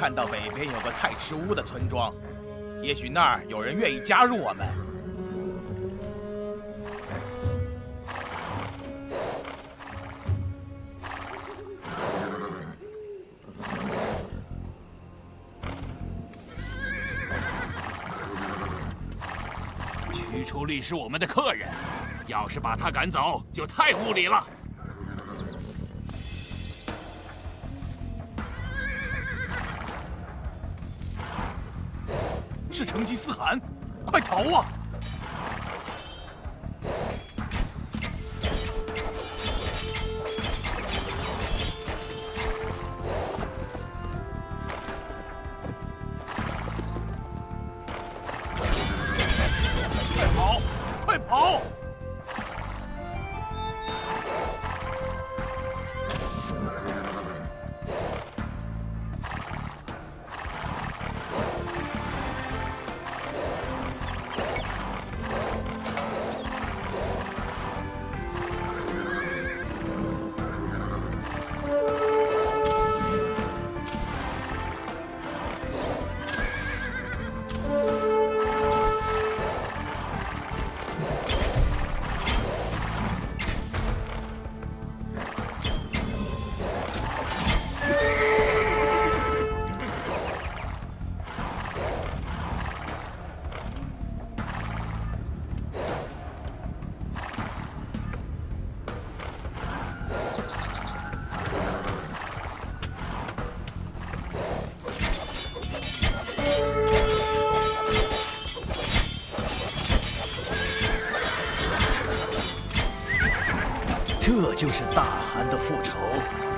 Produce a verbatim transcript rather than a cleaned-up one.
看到北边有个太池屋的村庄，也许那儿有人愿意加入我们。 驱除力是我们的客人，要是把他赶走，就太无礼了。 是成吉思汗，快逃啊！快跑，快跑！ 这就是大汗的复仇。